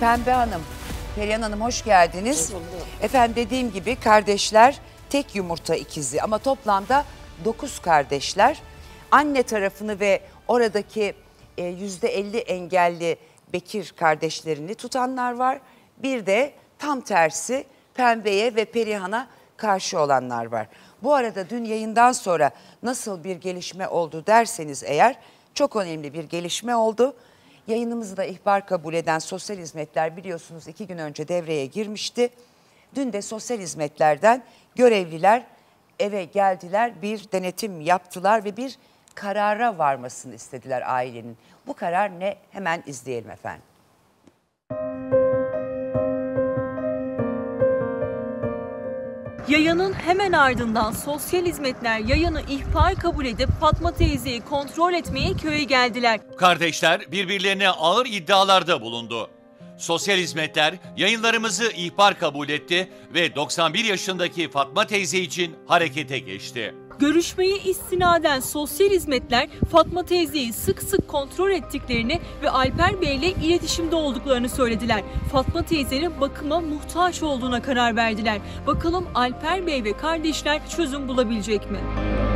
Pembe Hanım, Perihan Hanım hoş geldiniz. Efendim dediğim gibi kardeşler tek yumurta ikizi ama toplamda 9 kardeşler. Anne tarafını ve oradaki %50 engelli Bekir kardeşlerini tutanlar var. Bir de tam tersi Pembe'ye ve Perihan'a karşı olanlar var. Bu arada dün yayından sonra nasıl bir gelişme oldu derseniz eğer çok önemli bir gelişme oldu. Yayınımızı da ihbar kabul eden sosyal hizmetler biliyorsunuz 2 gün önce devreye girmişti. Dün de sosyal hizmetlerden görevliler eve geldiler, bir denetim yaptılar ve bir karara varmasını istediler ailenin. Bu karar ne? Hemen izleyelim efendim. Yayanın hemen ardından sosyal hizmetler yayanı ihbar kabul edip Fatma teyzeyi kontrol etmeye köye geldiler. Kardeşler birbirlerine ağır iddialarda bulundu. Sosyal hizmetler yayınlarımızı ihbar kabul etti ve 91 yaşındaki Fatma teyze için harekete geçti. Görüşmeyi istinaden sosyal hizmetler Fatma teyzeyi sık sık kontrol ettiklerini ve Alper Bey ile iletişimde olduklarını söylediler. Fatma teyzenin bakıma muhtaç olduğuna karar verdiler. Bakalım Alper Bey ve kardeşler çözüm bulabilecek mi?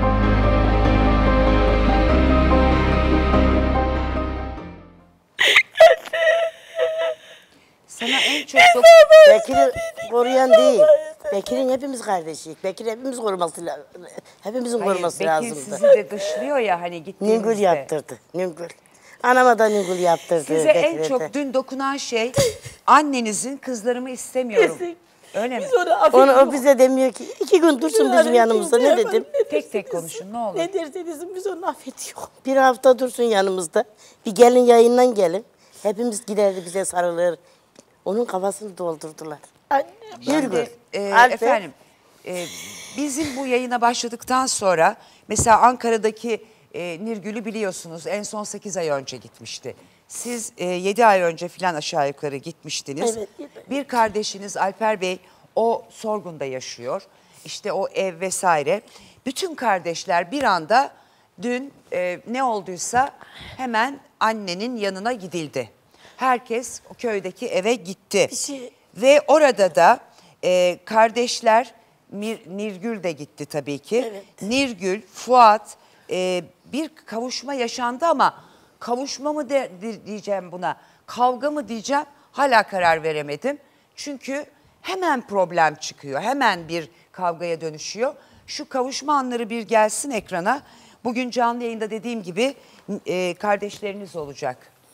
Sana en çok... Bekir'i koruyan değil. Bekir'in hepimiz kardeşiyiz. Bekir hepimiz koruması lazım. Hepimizin koruması lazım. Bekir sizi de dışlıyor ya hani gittiğinizde. Ningül yaptırdı. Ningül. Anama da Ningül yaptırdı. Size en çok dün dokunan şey annenizin kızlarımı istemiyorum. Öyle mi? O bize demiyor ki 2 gün dursun bizim yanımızda. Ne dedim? Tek tek konuşun ne olur. Ne derseniz biz onu affediyor. Bir hafta dursun yanımızda. Bir gelin yayından gelin. Hepimiz giderdi bize sarılır. Onun kafasını doldurdular. Nurgül. Efendim bizim bu yayına başladıktan sonra mesela Ankara'daki Nirgül'ü biliyorsunuz en son 8 ay önce gitmişti. Siz 7 ay önce falan aşağı yukarı gitmiştiniz. Evet. Bir kardeşiniz Alper Bey o Sorgun'da yaşıyor. İşte o ev vesaire. Bütün kardeşler bir anda dün ne olduysa hemen annenin yanına gidildi. Herkes o köydeki eve gitti. Ve orada da kardeşler Nirgül de gitti tabii ki. Evet. Nirgül, Fuat bir kavuşma yaşandı ama kavuşma mı diyeceğim buna, kavga mı diyeceğim hala karar veremedim. Çünkü hemen problem çıkıyor, hemen bir kavgaya dönüşüyor. Şu kavuşma anları bir gelsin ekrana. Bugün canlı yayında dediğim gibi kardeşleriniz olacak.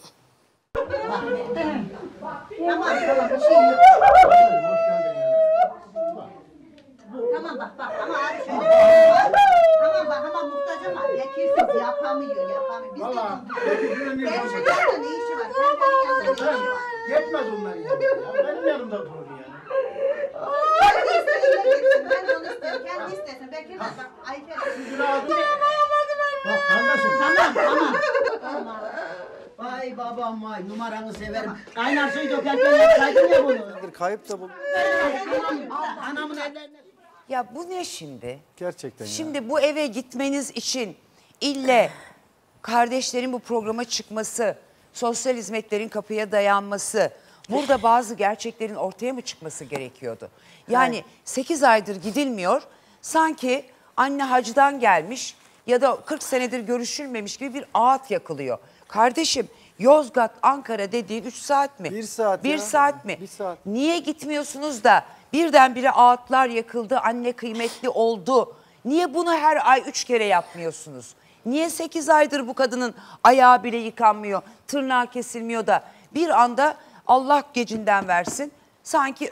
Tamam bak ama abi şöyle. Tamam bak ama muhtaç ama Bekirsiz yapamıyor. Biz de Bekir'in ne işi var? Pembe'nin yanında ne işi var? Yetmez onların yanında. Benim yanımda durur yani. Kendi istesin, ben onu isterim. Kendi istesin. Bekir bak Ayfer. Bak kardeşim. Tamam. Vay babam vay numaranı severim. Kaynar suyu dökerken yapsaydın ya bunu. Kayıp da bu. Anamın ellerine. Ya bu ne şimdi? Gerçekten Şimdi bu eve gitmeniz için ille kardeşlerin bu programa çıkması, sosyal hizmetlerin kapıya dayanması, burada bazı gerçeklerin ortaya mı çıkması gerekiyordu? Yani 8 aydır gidilmiyor, sanki anne hacdan gelmiş ya da 40 senedir görüşülmemiş gibi bir ağıt yakılıyor. Kardeşim Yozgat, Ankara dediğin 3 saat mi? 1 saat 1 ya. saat mi? 1 saat. Niye gitmiyorsunuz da birdenbire ağıtlar yakıldı, anne kıymetli oldu. Niye bunu her ay 3 kere yapmıyorsunuz? Niye 8 aydır bu kadının ayağı bile yıkanmıyor, tırnağı kesilmiyor da bir anda Allah gecinden versin sanki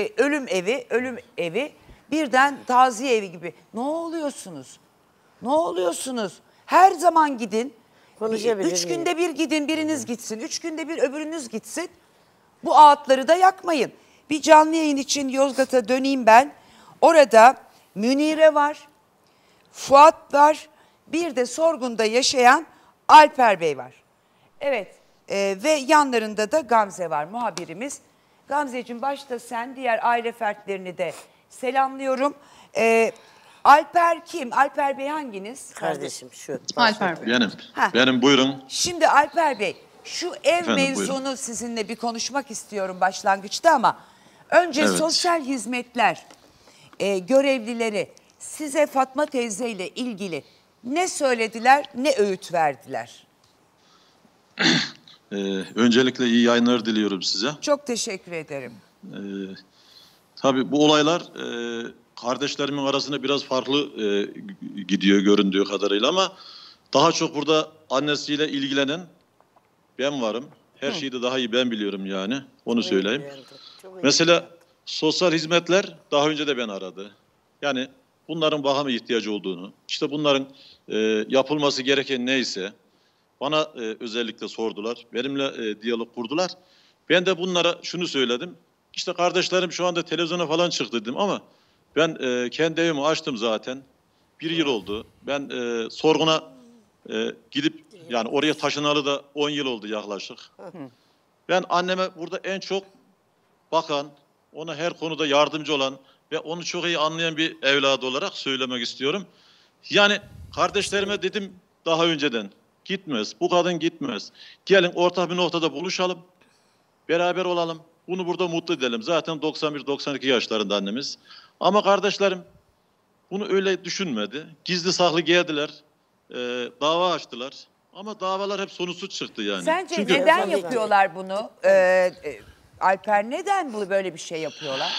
ölüm evi birden taziye evi gibi. Ne oluyorsunuz? Ne oluyorsunuz? Her zaman gidin. 3 günde bir gidin, biriniz gitsin. 3 günde bir öbürünüz gitsin. Bu ağıtları da yakmayın. Bir canlı yayın için Yozgat'a döneyim ben. Orada Münire var, Fuat var, bir de Sorgun'da yaşayan Alper Bey var. Evet ve yanlarında da Gamze var muhabirimiz. Gamzeciğim başta sen diğer aile fertlerini de selamlıyorum. Alper kim? Alper Bey hanginiz? Kardeşim şu. Alper Bey. Benim buyurun. Şimdi Alper Bey Şu ev Efendim, mevzunu buyurun. sizinle bir konuşmak istiyorum başlangıçta ama önce Evet. sosyal hizmetler görevlileri size Fatma teyze ile ilgili ne söylediler, ne öğüt verdiler? Öncelikle iyi yayınlar diliyorum size. Çok teşekkür ederim. Tabii bu olaylar kardeşlerimin arasında biraz farklı gidiyor göründüğü kadarıyla ama daha çok burada annesiyle ilgilenen ben varım. Her şeyi de daha iyi ben biliyorum yani. Onu söyleyeyim. Mesela sosyal hizmetler daha önce de beni aradı. Yani bunların bakıma ihtiyacı olduğunu, işte bunların yapılması gereken neyse bana özellikle sordular. Benimle diyalog kurdular. Ben de bunlara şunu söyledim. İşte kardeşlerim şu anda televizyona falan çıktı dedim ama ben kendi evimi açtım zaten. 1 yıl oldu. Ben sorguna gidip yani oraya taşınalı da 10 yıl oldu yaklaşık. Ben anneme burada en çok bakan, ona her konuda yardımcı olan ve onu çok iyi anlayan bir evladı olarak söylemek istiyorum. Yani kardeşlerime dedim daha önceden gitmez, bu kadın gitmez. Gelin ortak bir noktada buluşalım, beraber olalım. Bunu burada mutlu edelim. Zaten 91-92 yaşlarında annemiz. Ama kardeşlerim bunu öyle düşünmedi. Gizli saklı geldiler, dava açtılar. Ama davalar hep sonuçsuz çıktı yani. Sence Çünkü neden yapıyorlar bunu? Alper neden böyle bir şey yapıyorlar?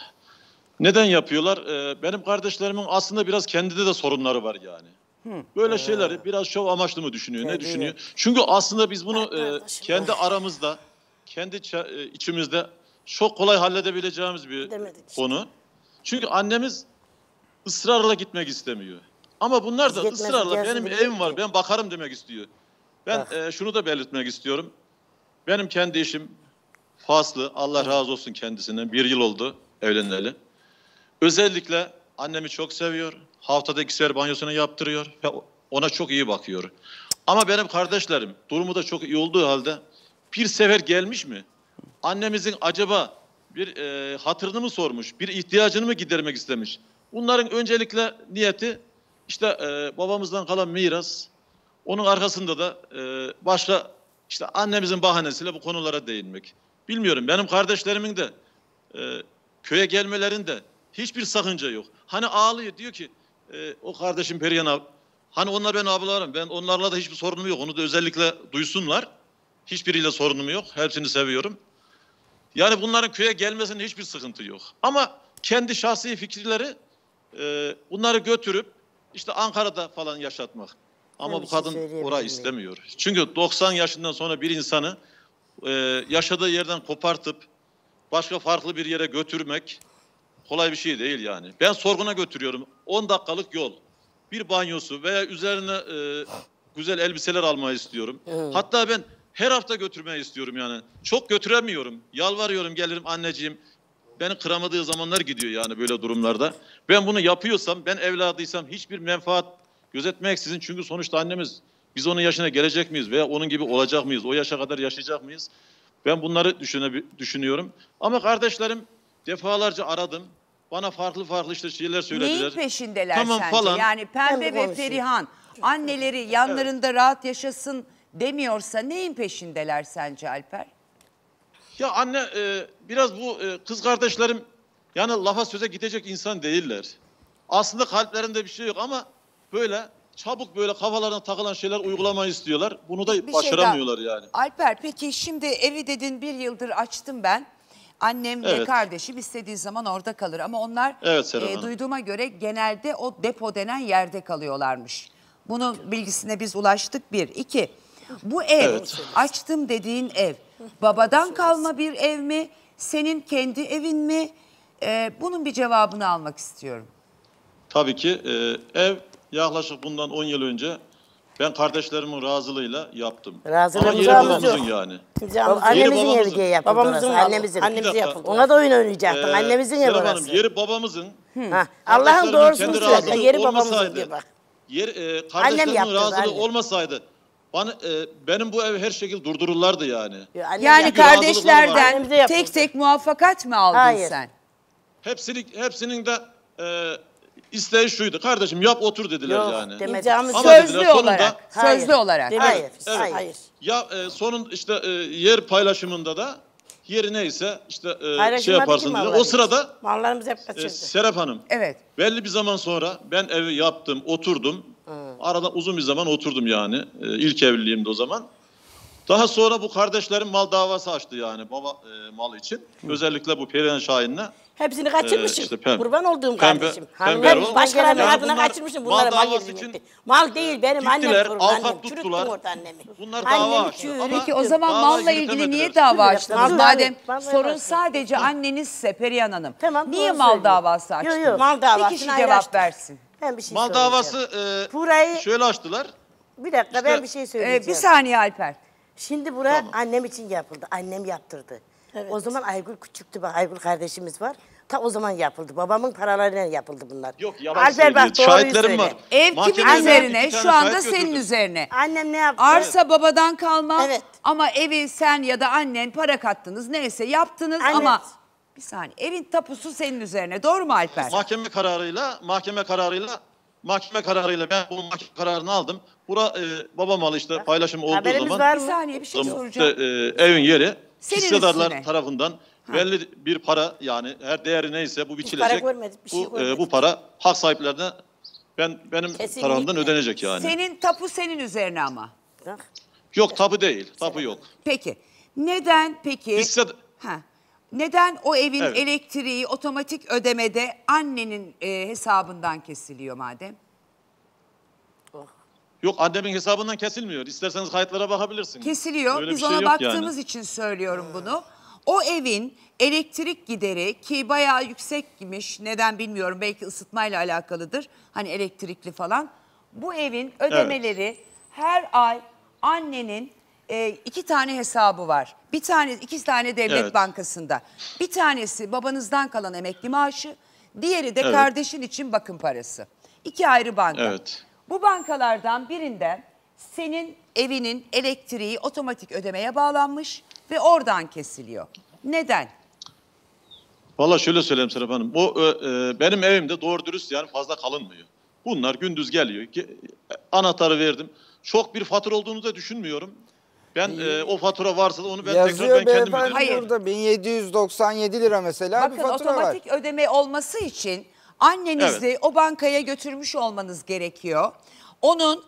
neden yapıyorlar? Benim kardeşlerimin aslında biraz kendinde de sorunları var yani. Böyle şeyleri biraz şov amaçlı mı düşünüyor, ne düşünüyor? Çünkü aslında biz bunu kendi aramızda, kendi içimizde çok kolay halledebileceğimiz bir konu. Çünkü annemiz ısrarla gitmek istemiyor. Ama bunlar da ısrarla benim evim var, ben bakarım demek istiyor. Ben şunu da belirtmek istiyorum. Benim kendi eşim Faslı, Allah razı olsun kendisinden. 1 yıl oldu evleneli. Özellikle annemi çok seviyor. Haftada 2 sefer banyosunu yaptırıyor ve ona çok iyi bakıyor. Ama benim kardeşlerim durumu da çok iyi olduğu halde bir sefer gelmiş mi? Annemizin acaba bir hatırını mı sormuş? Bir ihtiyacını mı gidermek istemiş? Bunların öncelikle niyeti işte babamızdan kalan miras. Onun arkasında da başka işte annemizin bahanesiyle bu konulara değinmek. Bilmiyorum, benim kardeşlerimin de köye gelmelerinde hiçbir sakınca yok. Hani ağlıyor, diyor ki o kardeşim Perihan abi, hani onlar ben ablalarım, ben onlarla da hiçbir sorunum yok. Onu da özellikle duysunlar. Hiçbiriyle sorunum yok. Hepsini seviyorum. Yani bunların köye gelmesinin hiçbir sıkıntı yok. Ama kendi şahsi fikirleri bunları götürüp işte Ankara'da falan yaşatmak. Ama bu kadın orayı istemiyor. Çünkü 90 yaşından sonra bir insanı yaşadığı yerden kopartıp başka farklı bir yere götürmek kolay bir şey değil yani. Ben sorguna götürüyorum. 10 dakikalık yol. Bir banyosu veya üzerine güzel elbiseler almayı istiyorum. Hatta ben her hafta götürmeyi istiyorum yani. Çok götüremiyorum. Yalvarıyorum, gelirim anneciğim. Beni kıramadığı zamanlar gidiyor yani böyle durumlarda. Ben bunu yapıyorsam, ben evladıysam hiçbir menfaat gözetmeksizin, çünkü sonuçta annemiz, biz onun yaşına gelecek miyiz veya onun gibi olacak mıyız? O yaşa kadar yaşayacak mıyız? Ben bunları düşünüyorum. Ama kardeşlerim defalarca aradım. Bana farklı farklı işte şeyler söylediler. Neyin peşindeler tamam sence? falan. Yani Pembe ve Perihan anneleri yanlarında rahat yaşasın demiyorsa neyin peşindeler sence Alper? Ya anne biraz bu kız kardeşlerim yani lafa söze gidecek insan değiller. Aslında kalplerinde bir şey yok ama böyle çabuk böyle kafalarına takılan şeyler uygulamayı istiyorlar. Bunu da Bir başaramıyorlar şey daha. yani. Alper peki şimdi evi dedin 1 yıldır açtım ben. Annem ve Evet. kardeşim istediği zaman orada kalır ama onlar Evet, Serap Hanım. duyduğuma göre genelde o depo denen yerde kalıyorlarmış. Bunun bilgisine biz ulaştık 1. 2. Bu ev, Evet. açtım dediğin ev babadan kalma bir ev mi? Senin kendi evin mi? Bunun bir cevabını almak istiyorum. Tabii ki ev yaklaşık bundan 10 yıl önce ben kardeşlerimin razılığıyla yaptım. Razılığımız Ama yeri babamız babamızın yok. yani. Annemizin babamızın. evi diye yapıldı. Babamızın orası, malı. annemizin. Annemizin yapıldı. Ona da oyun oynayacaktın. Annemizin evi Serap Hanım, orası. yeri babamızın. Ha, Allah'ın Kardeşlerimin doğrusunu kendi söyle. razılığı Yeri babamızın olmasaydı, diye bak. kardeşlerimin yaptırdı, razılığı annem. olmasaydı bana, benim bu evi her şekilde durdururlardı yani. Annem Yani yaptı. kardeşlerden Annemize yapıldı. tek tek muvaffakat mı aldın Hayır. sen? Hepsinin de isteği şuydu. Kardeşim yap otur dediler Yok, yani. demedi. İmzamız Ama Sözlü dediler, sonunda- olarak. Hayır. Sözlü olarak. Hayır. Evet. Hayır. Ya sonun işte yer paylaşımında da yeri neyse işte şey Paylaşılmadı ki yaparsın dedi. mallarımız. O sırada Mallarımız hep kaçırdı. Serap Hanım Evet. belli bir zaman sonra ben evi yaptım, oturdum. Arada uzun bir zaman oturdum yani. İlk evliliğimde o zaman. Daha sonra bu kardeşlerim mal davası açtı yani baba mal için. Özellikle bu Perihan Şahin'le. Hepsini kaçırmışım. işte kurban olduğum pembe- kardeşim. pembe Hep Erol. başkalarının Yani adına bunlar kaçırmışım. mal Bunları mal davası yedim için etti. Mal değil benim annem gittiler, sorumlu. avukat Annem. tuttular. Çürüttüm orada annemi. Bunlar dava Annemi açtı. çürüttüm. Ama Peki o zaman davayı malla ilgili yürütemediler. niye dava açtınız? Mal Madem davası. sorun sadece annenizse Perihan Hanım. Tamam, niye doğru mal söylüyor. davası Yok, açtınız? yok. Mal davasını Bir kişi ayrı cevap açtık. versin. Ben bir şey Mal söyleyeceğim. davası Burayı şöyle açtılar. bir dakika İşte, ben bir şey söyleyeceğim. Bir saniye Alper. Şimdi bura Tamam. annem için yapıldı. Annem yaptırdı. O zaman Aygül küçüktü. Bak Aygül kardeşimiz var. Ta o zaman yapıldı. Babamın paralarıyla yapıldı bunlar. Yok yalan Alper söylüyor. bak doğruyu Şahitlerim söyle. var. Ev kimin Mahkemeye üzerine? iki tane Şu anda şahit senin götürdüm. üzerine. Annem ne yaptı? Arsa babadan kalma Evet. ama evi sen ya da annen para kattınız neyse yaptınız Evet. ama bir saniye evin tapusu senin üzerine doğru mu Alper? Mahkeme kararıyla ben bu mahkeme kararını aldım. Bura baba malı işte paylaşım olduğu Haberimiz zaman var Bir mı? saniye bir şey işte, soracağım. evin yeri Senin hissedarlar üstüne. tarafından belli bir para yani her değeri neyse bu biçilecek. para görmedik, bir şey görmedik. Bu para hak sahiplerine benim Kesinlikle. tarafımdan ödenecek yani. Senin tapu senin üzerine ama. Bak. Yok tapu değil. Tapu yok. Peki neden peki? Ha. Neden o evin Evet. elektriği otomatik ödemede annenin hesabından kesiliyor madem? Yok annemin hesabından kesilmiyor. İsterseniz kayıtlara bakabilirsiniz. Kesiliyor. Öyle bir Biz şey ona yok baktığımız yani. için söylüyorum bunu. O evin elektrik gideri ki bayağı yüksekmiş. Neden bilmiyorum. Belki ısıtmayla alakalıdır. Hani elektrikli falan. Bu evin ödemeleri her ay annenin 2 tane hesabı var. İki tane devlet Evet. bankasında. Bir tanesi babanızdan kalan emekli maaşı, diğeri de Evet. kardeşin için bakım parası. 2 ayrı banka. Evet. Bu bankalardan birinden senin evinin elektriği otomatik ödemeye bağlanmış ve oradan kesiliyor. Neden? Valla şöyle söyleyeyim Serap Hanım. Bu benim evimde doğru dürüst yani fazla kalınmıyor. Bunlar gündüz geliyor. Anahtarı verdim. Çok bir fatura olduğunu da düşünmüyorum. Ben o fatura varsa da onu ben tekrar Yazıyor kendim beyefendi öderim. Hayır. burada 1797 lira mesela bir Bakın fatura var. otomatik ödeme olması için annenizi o bankaya götürmüş olmanız gerekiyor. Onun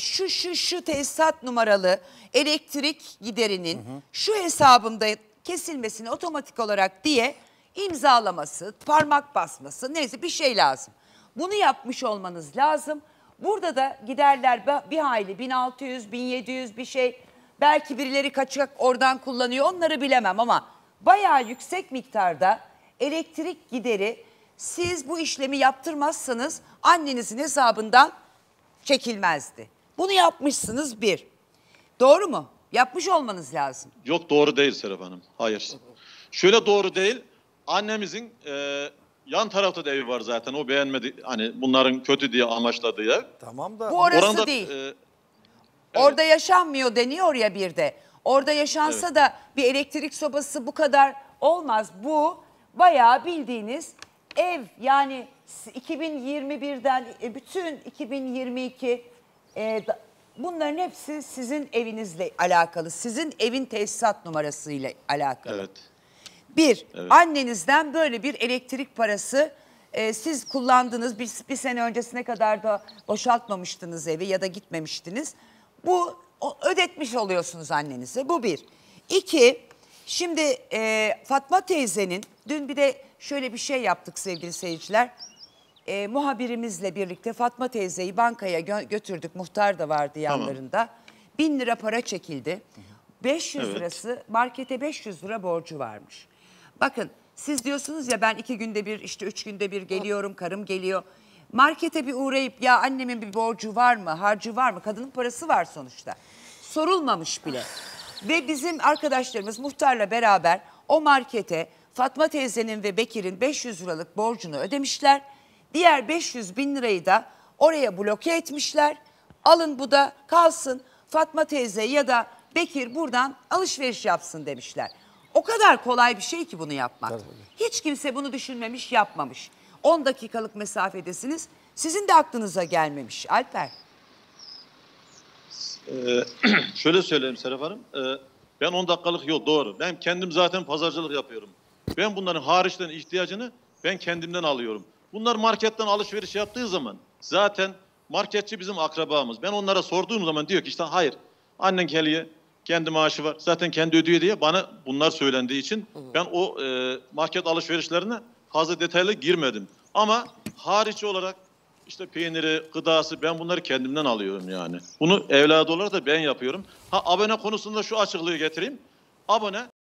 şu tesisat numaralı elektrik giderinin şu hesabımda kesilmesini otomatik olarak diye imzalaması, parmak basması neyse bir şey lazım. Bunu yapmış olmanız lazım. Burada da giderler bir hayli 1600, 1700 bir şey. Belki birileri kaçak oradan kullanıyor onları bilemem ama bayağı yüksek miktarda elektrik gideri siz bu işlemi yaptırmazsanız annenizin hesabından çekilmezdi. Bunu yapmışsınız bir. Doğru mu? Yapmış olmanız lazım. Yok doğru değil Serap Hanım. Hayır. Şöyle doğru değil. Annemizin yan tarafta da evi var zaten. O beğenmedi. Hani bunların kötü diye amaçladığı ev. Tamam da Bu orası Oranda, değil. Orada yaşanmıyor deniyor ya bir de. Orada yaşansa da bir elektrik sobası bu kadar olmaz. Bu bayağı bildiğiniz ev yani 2021'den bütün 2022 bunların hepsi sizin evinizle alakalı. Sizin evin tesisat numarasıyla alakalı. evet. Bir, Evet. annenizden böyle bir elektrik parası siz kullandınız. Bir sene öncesine kadar da boşaltmamıştınız evi ya da gitmemiştiniz. Bu ödetmiş oluyorsunuz annenize. Bu bir. İki, şimdi Fatma teyzenin dün bir de şöyle bir şey yaptık sevgili seyirciler. Muhabirimizle birlikte Fatma teyzeyi bankaya götürdük. Muhtar da vardı yanlarında. 1000 lira para çekildi. 500 Evet. lirası markete 500 lira borcu varmış. Bakın siz diyorsunuz ya ben 2 günde bir işte 3 günde bir geliyorum karım geliyor. Markete bir uğrayıp ya annemin bir borcu var mı harcı var mı kadının parası var sonuçta. Sorulmamış bile. Ve bizim arkadaşlarımız muhtarla beraber o markete Fatma teyzenin ve Bekir'in 500 liralık borcunu ödemişler. Diğer 500 bin lirayı da oraya bloke etmişler. Alın bu da kalsın Fatma teyze ya da Bekir buradan alışveriş yapsın demişler. O kadar kolay bir şey ki bunu yapmak. Hiç kimse bunu düşünmemiş, yapmamış. 10 dakikalık mesafedesiniz. Sizin de aklınıza gelmemiş Alper. Şöyle söyleyeyim Serap Hanım. Ben 10 dakikalık yol doğru. Ben kendim zaten pazarcılık yapıyorum. Ben bunların hariçten ihtiyacını ben kendimden alıyorum. Bunlar marketten alışveriş yaptığı zaman zaten marketçi bizim akrabamız. Ben onlara sorduğum zaman diyor ki işte hayır annen geliyor kendi maaşı var zaten kendi ödüyor diye bana bunlar söylendiği için ben o market alışverişlerine fazla detaylı girmedim. Ama hariç olarak işte peyniri, gıdası ben bunları kendimden alıyorum yani. Bunu evladı olarak da ben yapıyorum. Abone konusunda şu açıklığı getireyim. Abone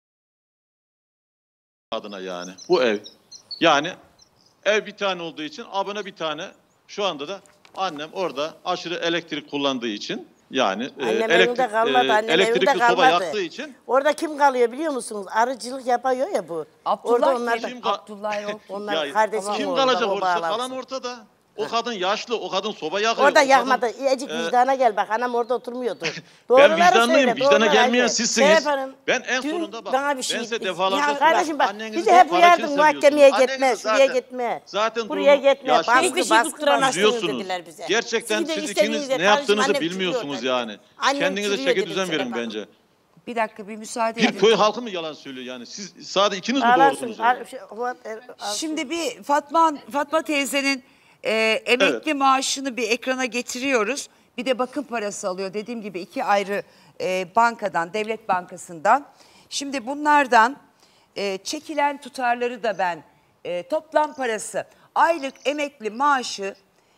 adına yani bu ev. Yani ev bir tane olduğu için abone bir tane. Şu anda da annem orada aşırı elektrik kullandığı için yani Annem evinde kalmadı, annem elektrikli evinde soba kalmadı. yaktığı için Orada kim kalıyor biliyor musunuz? Arıcılık yapıyor ya bu. Orada Abdullah onlar kim? Kim- Abdullah yok. onlar ya, kardeşim kim orada, kalacak o orada? bağlansın. Kalan ortada. O kadın yaşlı, o kadın soba yakıyor. Orada o kadın- yakmadı. Ecik vicdana gel bak. Anam orada oturmuyordu. Ben Doğruları vicdanlıyım. söyle, Vicdana doğruları gelmeyen aynen. sizsiniz. Serap Hanım, Ben en dün sonunda bak. bana bir Ben şey- size defalarca Ya kardeşim bak, annenizi bizi hep para için uyardın mahkemeye seviyorsunuz. gitme, Anneniz şuraya zaten- gitme. Zaten Buraya durumu gitme. yaşlı. Baskı, Hiçbir şey baskı tutturamazsınız Üzüyorsunuz. dediler bize. Gerçekten Siz de siz istediğiniz ikiniz ne kardeşim, yaptığınızı annem bilmiyorsunuz çürüyor yani. dedi. Annem Kendinize çürüyor çeki dedim düzen verin Serap Hanım. bence. Bir dakika bir müsaade Bir edin. köy halkı mı yalan söylüyor yani? Siz sadece ikiniz mi Ağlarsın. doğrusunuz? Yani? Şimdi bir Fatma teyzenin emekli maaşını bir ekrana getiriyoruz. Bir de bakım parası alıyor. Dediğim gibi 2 ayrı bankadan, devlet bankasından. Şimdi bunlardan çekilen tutarları da ben toplam parası aylık emekli maaşı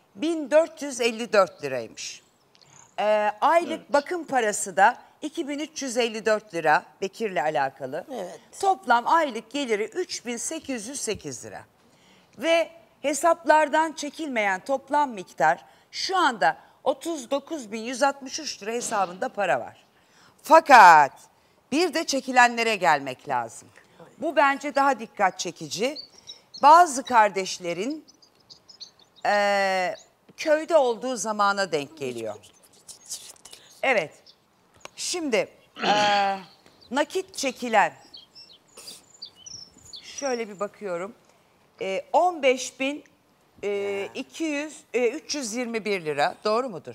1454 liraymış. Aylık bakım parası da 2354 lira Bekir'le alakalı. Evet. Toplam aylık geliri 3808 lira. Ve hesaplardan çekilmeyen toplam miktar şu anda 39.163 lira hesabında para var. Fakat bir de çekilenlere gelmek lazım. Bu bence daha dikkat çekici. Bazı kardeşlerin köyde olduğu zamana denk geliyor. Evet. Şimdi nakit çekilen şöyle bir bakıyorum. 15.321 lira. Doğru mudur?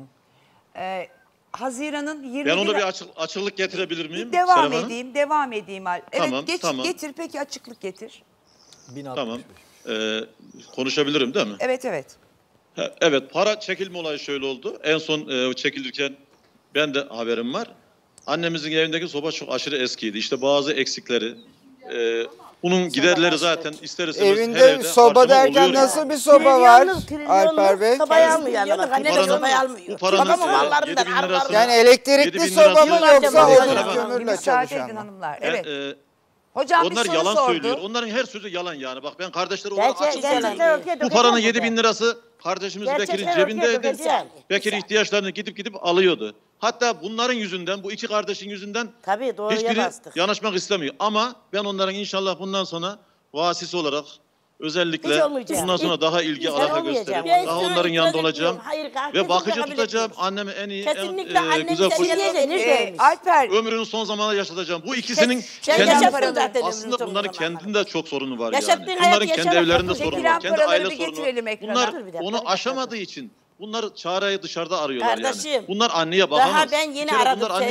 Haziran'ın 20 Ben ona bir açıklık getirebilir miyim? Serap Devam Hanım? edeyim. Evet, Tamam, tamam. getir peki açıklık getir. Tamam. Konuşabilirim değil mi? Evet. Evet, para çekilme olayı şöyle oldu. En son çekilirken ben de haberim var. Annemizin evindeki soba çok aşırı eskiydi. İşte bazı eksikleri, bunun giderleri zaten ister istemez her Evinde evde soba harcama derken oluyor. nasıl bir soba var Trilyonluk Alper Bey? sobayı almıyor yani. Anne de paranın- sobayı almıyor. bu paranın, Babamın 7.000 mallarından lirasını- Yani elektrikli 7.000 soba mı lirasını- yoksa Evet, odun Serap Hanım. Bir kömürle müsaade çalışan edin mı? hanımlar. Ben, Evet. Hocam onlar bir soru yalan sordu. söylüyor. Onların her sözü yalan yani. Bak ben kardeşleri olarak açık Gerçekten söylüyorum. ortaya Bu paranın dökeceğim 7.000 lirası kardeşimiz Gerçekten Bekir'in ortaya cebindeydi. dökeceğim. Bekir ihtiyaçlarını gidip alıyordu. Hatta bunların yüzünden, bu iki kardeşin yüzünden Tabii, doğruya hiçbiri bastık. yanaşmak istemiyor. Ama ben onların inşallah bundan sonra vasisi olarak Hiç özellikle olmayacak. bundan sonra daha ilgi Hiç alaka olmayacak. gösterip Ben daha sana onların yanında itiraz olacağım. etmiyorum. Hayır, Ve bakıcı kabul tutacağım. etmiyorum. Annemi en iyi, Kesinlikle en annemi güzel seviyorum. koca Alper ömrünün son zamanında yaşatacağım. Bu ikisinin Sen kendi yaşattın zaten aslında ömrünün son bunların zamanlarında. kendinde çok sorunu var Yaşattığın yani. hayatı Bunların kendi yaşamak evlerinde yok. sorunu Çekilen var. Kendi paraları aile bir sorunu getirelim var. ekrana. Bunlar Dur bir dakika, onu bir dakika. aşamadığı için bunlar çareyi dışarıda arıyorlar Kardeşim, yani. Bunlar anneye bakamaz. Daha ben Bir yeni kere aradım. bunlar anne-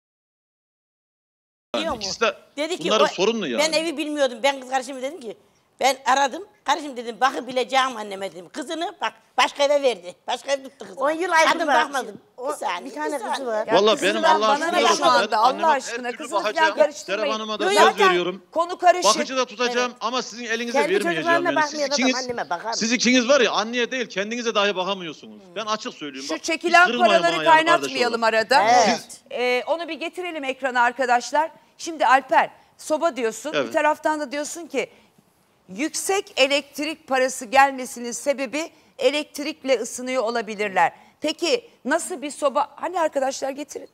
Biliyor mu? İkisi de Dedi ki bunların o- sorunlu yani. Ben evi bilmiyordum. Ben kız kardeşime dedim ki ben aradım. Kardeşim dedim bakabileceğim anneme dedim. Kızını bak başka eve verdi. Başka ev tuttu kızını. 10 yıl ayrı Kadın var. bakmadım. O- Bir saniye. bir tane bir kızı saniye. var. Ya Vallahi kızını benim ben- Allah'a bana şükür ne olsun. şu anda Ben Allah anneme her aşkına türlü kızını falan bakacağım. karıştırmayın. Serap Hanım'a da Yok, söz zaten veriyorum. Konu karışık. Bakıcı da tutacağım ama sizin elinize Kendi vermeyeceğim çocuklarına yani. bakmayan adam anneme bakar mı? Siz ikiniz var ya anneye değil kendinize dahi bakamıyorsunuz. Ben açık söylüyorum. Şu Bak, hiç çekilen kırılmayın paraları bana yani kardeş kaynatmayalım olarak. arada. Evet. Onu bir getirelim ekrana arkadaşlar. Şimdi Alper soba diyorsun. Evet. Bir taraftan da diyorsun ki yüksek elektrik parası gelmesinin sebebi elektrikle ısınıyor olabilirler. Peki nasıl bir soba? Hani arkadaşlar getirin.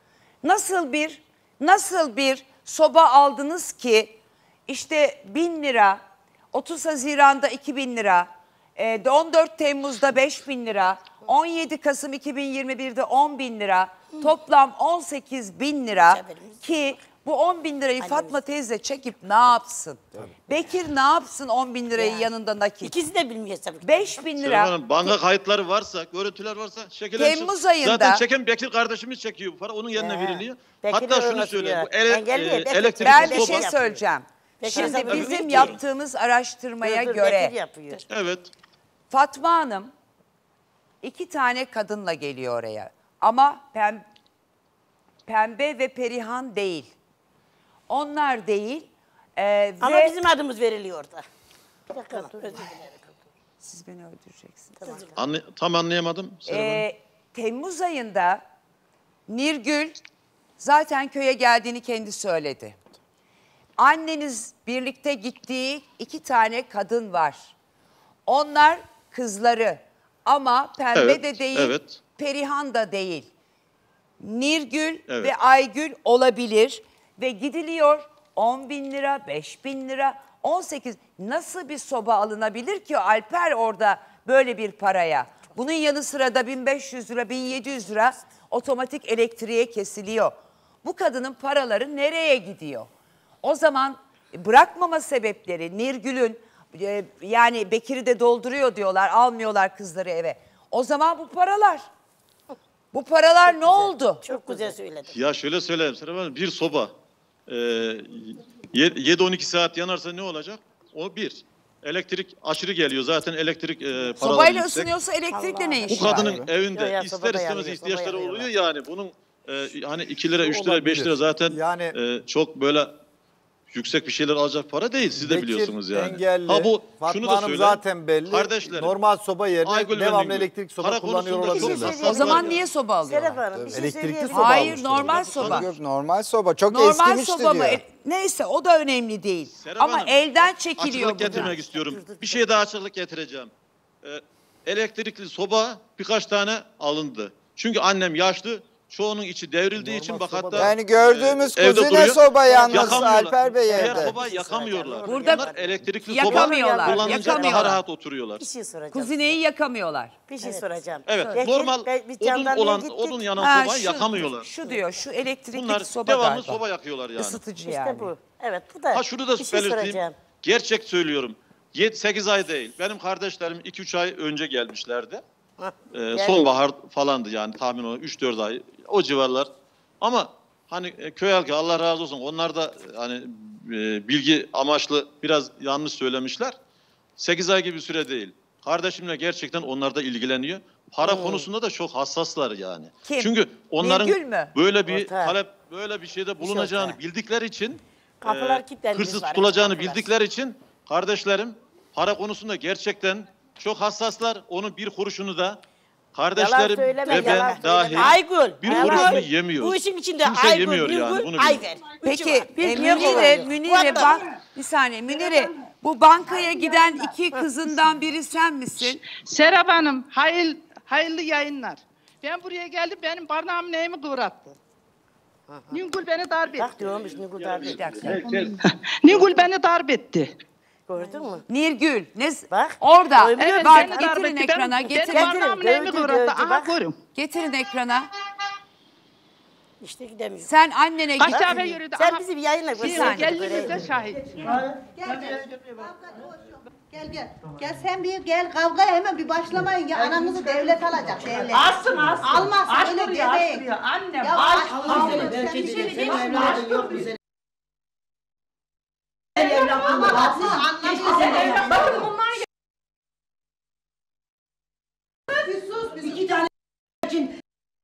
Nasıl bir soba aldınız ki işte 1000 lira, 30 Haziran'da 2000 lira, 14 Temmuz'da 5000 lira, 17 Kasım 2021'de 10 bin lira, toplam 18 bin lira ki Bu 10 bin lirayı Fatma teyze çekip ne yapsın? Bekir ne yapsın 10 bin lirayı yanında nakit? İkisi de bilmiyor tabii. 5 bin Serap lira. Hanım, banka kayıtları varsa, görüntüler varsa çekilen Temmuz ayında- Zaten çeken Bekir kardeşimiz çekiyor bu para. Onun yerine veriliyor. Bekir Hatta de şunu öyle söyleyeyim. Bu yapıyor. Engelliyor, Bekir. elektrikli Ben bir soba. şey söyleyeceğim. Bekir Şimdi hesabı bizim Bekir. yaptığımız araştırmaya Bekir göre yapıyor. Evet. Fatma Hanım 2 tane kadınla geliyor oraya. Ama Pembe ve Perihan değil. Onlar değil. Ama Ve bizim adımız veriliyor orada. Bir dakika dur, özür dilerim. siz beni öldüreceksiniz. Tam anlayamadım. Serap Hanım. Temmuz ayında Nirgül zaten köye geldiğini kendi söyledi. Anneniz birlikte gittiği 2 tane kadın var. Onlar kızları ama Pembe Evet, de değil, evet. Perihan da değil. Nirgül Evet. ve Aygül olabilir ve gidiliyor 10 bin lira, 5 bin lira, 18. Nasıl bir soba alınabilir ki Alper orada böyle bir paraya? Bunun yanı sıra da 1500 lira, 1700 lira otomatik elektriğe kesiliyor. Bu kadının paraları nereye gidiyor? O zaman bırakmama sebepleri Nirgül'ün yani Bekir'i de dolduruyor diyorlar, almıyorlar kızları eve. O zaman bu paralar ne oldu? Çok güzel söyledin. Ya şöyle söyleyeyim Serap Hanım. Bir soba 7-12 saat yanarsa ne olacak? O bir. Elektrik aşırı geliyor. Zaten elektrik paraları Sobayla yüksek. ısınıyorsa elektrikle ne Bu işi var? kadının evinde Yok ya, ister sobada istemez yanıyor, ihtiyaçları soba oluyor yanıyorlar. yani. Bunun hani 2 lira, 3 lira, 5 lira zaten Yani- çok böyle yüksek bir şeyler alacak para değil. Siz de Bekir biliyorsunuz yani. engelli. Ha bu Fatma şunu da Hanım söyleyeyim. zaten belli. Kardeşlerim. Normal soba yerine Aygül ve devamlı Nilgün. elektrik soba Para kullanıyor konusunda çok olabilirler. hassas. O zaman var niye ya. soba alıyorlar? Serap Hanım bir şey Elektrikli söyleyebilir soba miyim? Hayır almışlar. normal soba. Yok, normal soba. Çok Normal eskimişti soba mı? diyor. Neyse o da önemli değil. Serap Ama Hanım, elden çekiliyor açıklık bu. getirmek istiyorum. Bir şeye daha açıklık getireceğim. Elektrikli soba birkaç tane alındı. Çünkü annem yaşlı. Çoğunun içi devrildiği Normal için bak soba hatta da- Yani gördüğümüz evde kuzine duruyor. soba yalnız Yakamıyorlar. Alper Bey Diğer evde. soba yakamıyorlar. Burada Onlar elektrikli yakamıyorlar, soba kullanınca daha yakamıyorlar. rahat oturuyorlar. Bir şey soracağım. Kuzineyi yakamıyorlar. Bir şey soracağım. Evet, Bekir, normal biz odun jandarmaya olan gittik. odun yanan Ha, sobayı yakamıyorlar. Şu diyor şu elektrikli Bunlar soba devamlı galiba. soba yakıyorlar yani. Isıtıcı İşte yani. bu. Evet bu da. Ha şunu da bir şey belirteyim. soracağım. Gerçek söylüyorum. 8 ay değil. Benim kardeşlerim 2-3 ay önce gelmişlerdi. Sonbahar falandı yani tahmin olarak 3-4 ay o civarlar. Ama hani köy halkı Allah razı olsun onlar da hani bilgi amaçlı biraz yanlış söylemişler. 8 ay gibi bir süre değil. Kardeşimle gerçekten onlar da ilgileniyor. Para konusunda da çok hassaslar yani. Kim? Çünkü onların Nilgün mü? böyle bir Ortak. talep böyle bir şeyde bulunacağını ortak. bildikleri için Kapılar kilitlenmiş hırsız var, tutulacağını kapılar. bildikleri için kardeşlerim para konusunda gerçekten çok hassaslar. Onun bir kuruşunu da kardeşlerim söyleme, ve yalan ben dahil söyleme. Aygül. bir Aygül. kuruşunu yemiyoruz. Bu işin içinde Kimse Aygül, yemiyor yani, Nilgün, bunu bilin. Ayver. Üçü Peki var. Biz niye Münire, kullanıyoruz? Münire Bu bak bir saniye Münire bu bankaya giden 2 kızından biri sen misin? Serap Hanım, hayırlı yayınlar. Ben buraya geldim, benim barnağım neyimi kıvrattı. Nilgün beni darp etti. Bak diyormuş Nilgün darbe. Bir dakika. Nilgün beni darp etti. Gördün mü? Nirgül. Ne? Bak. Orada. Evet, Evet, Bak beni darp getirin etti. ekrana. Benim Getirin. barnağım neyimi Gördü, kıvrattı. gördü, Aha bak. görün. Getirin ekrana. İşte gidemiyor. Sen annene Kaç git. defa yürüdü. Sen Aha, bizi bir yayınla şey, göster. geldiğinizde şahit. Gel sen bir gel kavgaya hemen bir başlamayın ya ananızı devlet alacak devlet. Alsın. Almaz öyle demeyin. Açtırıyor annem. Ya Açtırıyor. sen bir şey diyeyim mi? Yok bize. Ama haklı anlamıyorsun. Bakın bunlar Bir sus bir sus. iki tane için.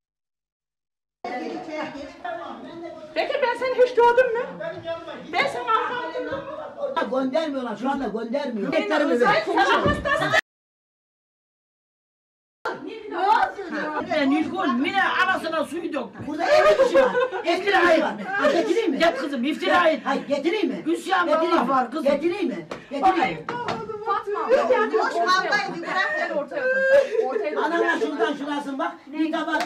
Peki ben seni hiç gördüm mü? Ben sana anlattım. Göndermiyorlar şu anda göndermiyor. Beklerimi ver. Nilgün, Mine anasına suyu döktü. Burada ev kişi var. İftira et. Getireyim mi? Get kızım iftira et. Hayır getireyim mi? Üsyan Allah var kızım. Getireyim mi? Getireyim mi? Boş kavgayı bir bırak. Anana şuradan şurasın bak. Bir tabak.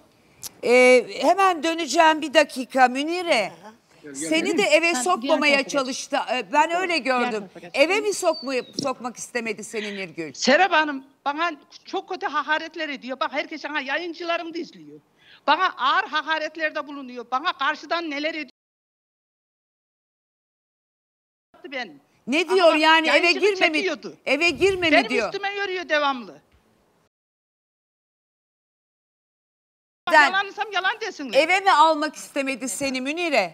Hemen döneceğim bir dakika Münire. Seni de eve sokmamaya çalıştı. Ben öyle gördüm. Eve mi sokmak istemedi seni Nirgül? Serap Hanım bana çok kötü hakaretler ediyor. Bak herkes sana yayıncılarım da izliyor. Bana ağır hakaretlerde bulunuyor. Bana karşıdan neler ediyor. benim. Ne diyor Ama yani eve yayıncılık girme mi? çekiyordu. Eve girme mi Benim diyor? üstüme yürüyor devamlı. Sen- Yalanırsam yalan desinler. Eve mi almak istemedi seni Münire?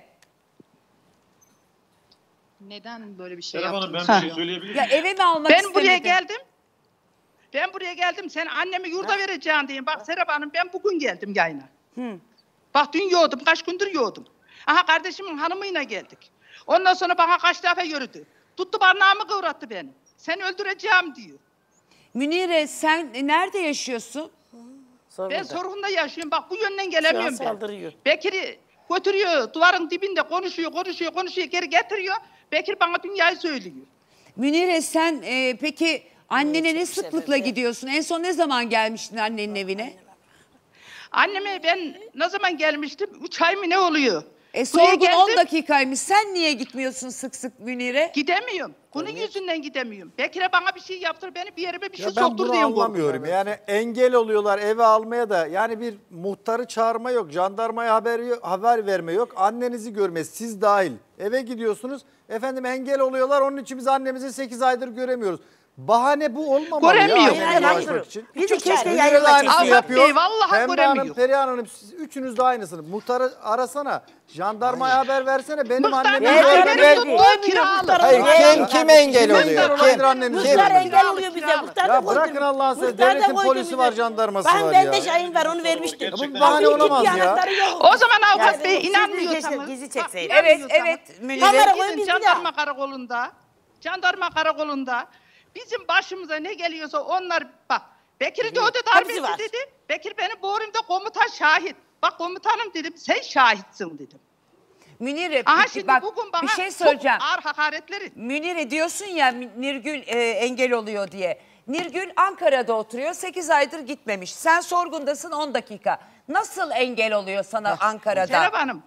Neden böyle bir şey Serap Hanım yaptın? ben bir şey söyleyebilir miyim? Ya eve mi almak Ben istemedi? buraya geldim. Ben buraya geldim. Sen annemi yurda vereceğim diyeyim. Bak Serap Hanım ben bugün geldim yayına. Bak dün yoğdum. Kaç gündür yoğdum. Aha kardeşimin hanımıyla geldik. Ondan sonra bana kaç defa yürüdü. Tuttu barnağımı kıvrattı beni. Seni öldüreceğim diyor. Münire sen nerede yaşıyorsun? Ben Sorgun'da yaşıyorum. Bak bu yönden gelemiyorum ben. saldırıyor. Bekir'i götürüyor. Duvarın dibinde konuşuyor. Geri getiriyor. Bekir bana dünyayı söylüyor. Münire sen peki annene ne sıklıkla gidiyorsun? En son ne zaman gelmiştin annenin evine? Anneme ben ne zaman gelmiştim? 3 ay mı ne oluyor? Buraya Sorgun 10 geldim, dakikaymış. Sen niye gitmiyorsun sık sık Münire? gidemiyorum. Bunun yüzünden gidemiyorum. Bekir'e bana bir şey yaptır, beni bir yerime bir şey Ya ben soktur bunu diye anlamıyorum. korkuyorum. Yani engel oluyorlar eve almaya da. Yani bir muhtarı çağırma yok. Jandarmaya haber verme yok. Annenizi görmez. Siz dahil. Eve gidiyorsunuz. Efendim engel oluyorlar. Onun için biz annemizi 8 aydır göremiyoruz. Bahane bu olmamalı Göremiyor. ya. Yani Ulaşmak için. Biz de keşke Münire de yayınla aynısını Avukat yapıyor. Bey, vallahi Pembe Hanım, göremiyor. Perihan Hanım siz üçünüz de aynısını. Muhtarı arasana. Jandarmaya haber versene. Benim Muhtar annemi beni görmüyor. tuttu, kiralı. Hayır, kim engel Muhtar oluyor? olabilir annenizi Muhtar görmüyor. engel oluyor bize. Muhtar da Ya koydu. bırakın Allah'ını seversen. Muhtar da Devletin koydu polisi bize. var, jandarması Ben var bende ya. şahin var onu vermiştim. Bu bahane olamaz ya. O zaman avukat Bey siz inanmıyorsanız. gizli çekseydin. bak, Evet inanmıyorsanız, evet Münire. Kamera koy gidin biz bir jandarma daha. karakolunda. Jandarma karakolunda. Bizim başımıza ne geliyorsa onlar bak. Bekir Doğdu Hepsi darbesi var. dedi. Bekir benim boğrumda komutan şahit. Bak komutanım dedim sen şahitsin dedim. Münire Aha şimdi bak bugün bana bir şey söyleyeceğim. çok ağır hakaretleri. Münire diyorsun ya Nirgül engel oluyor diye. Nirgül Ankara'da oturuyor 8 aydır gitmemiş. Sen Sorgun'dasın 10 dakika. Nasıl engel oluyor sana Ankara'da? Serap Hanım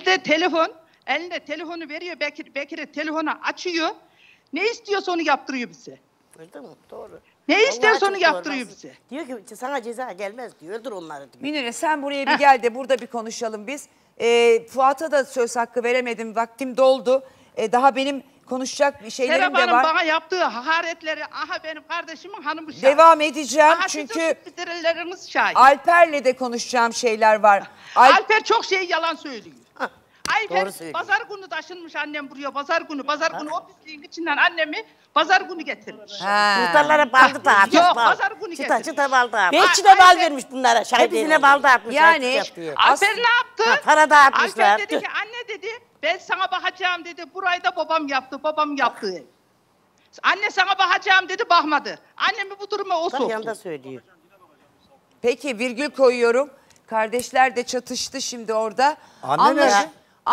elinde telefonu veriyor Bekir'e telefonu açıyor. Ne istiyorsa onu yaptırıyor bize. Gördün mü? Doğru. Ne istiyorsa Vallahi onu çok yaptırıyor doğru. bize. Diyor ki sana ceza gelmez diyor. Öldür onları diyor. Münire sen buraya bir gel de burada bir konuşalım biz. Fuat'a da söz hakkı veremedim. Vaktim doldu. Daha benim konuşacak bir şeylerim Serap de Hanım var. bana yaptığı hakaretleri aha benim kardeşimin hanımı şahit. Devam edeceğim Aha çünkü sizin bitirirleriniz şahit. Alper'le de konuşacağım şeyler var. Alper çok şey yalan söylüyor. Alper doğru söylüyor. pazar günü taşınmış annem buraya pazar günü o pisliğin içinden annemi pazar günü getirmiş. Muhtarlara baldı dağıtmış. Yok, bal. pazar günü Çıta getirmiş. çıta bal dağıtmış. Ay- 5 çıta bal Alper- vermiş bunlara. Hepsine bal dağıtmış. Yani- herkes yapıyor. Alper ne yaptı? para dağıtmışlar. Alper dedi ki anne dedi ben sana bakacağım dedi. Burayı da babam yaptı. Anne sana bakacağım dedi bakmadı. Annemi bu duruma o Bak soktu. yanında söylüyor. Peki virgül koyuyorum. Kardeşler de çatıştı şimdi orada. Anne nerede?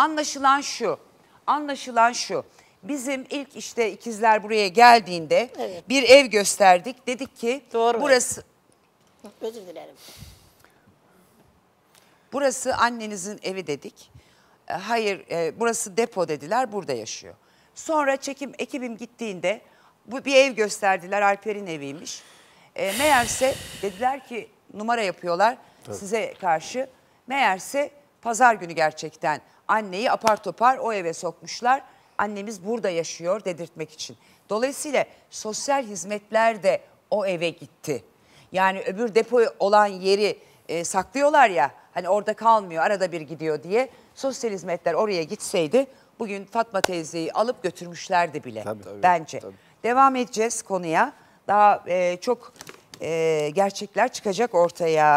Anlaşılan şu. Bizim ilk işte ikizler buraya geldiğinde bir ev gösterdik. Dedik ki Doğru. burası Özür dilerim. annenizin evi dedik. Hayır burası depo dediler, burada yaşıyor. Sonra çekim ekibim gittiğinde bu bir ev gösterdiler, Alper'in eviymiş. Meğerse dediler ki numara yapıyorlar size karşı. Meğerse pazar günü gerçekten anneyi apar topar o eve sokmuşlar. Annemiz burada yaşıyor dedirtmek için. Dolayısıyla sosyal hizmetler de o eve gitti. Yani öbür depo olan yeri saklıyorlar ya, hani orada kalmıyor, arada bir gidiyor diye. Sosyal hizmetler oraya gitseydi bugün Fatma teyzeyi alıp götürmüşlerdi bile bence. Tabii. Devam edeceğiz konuya. Daha çok gerçekler çıkacak ortaya.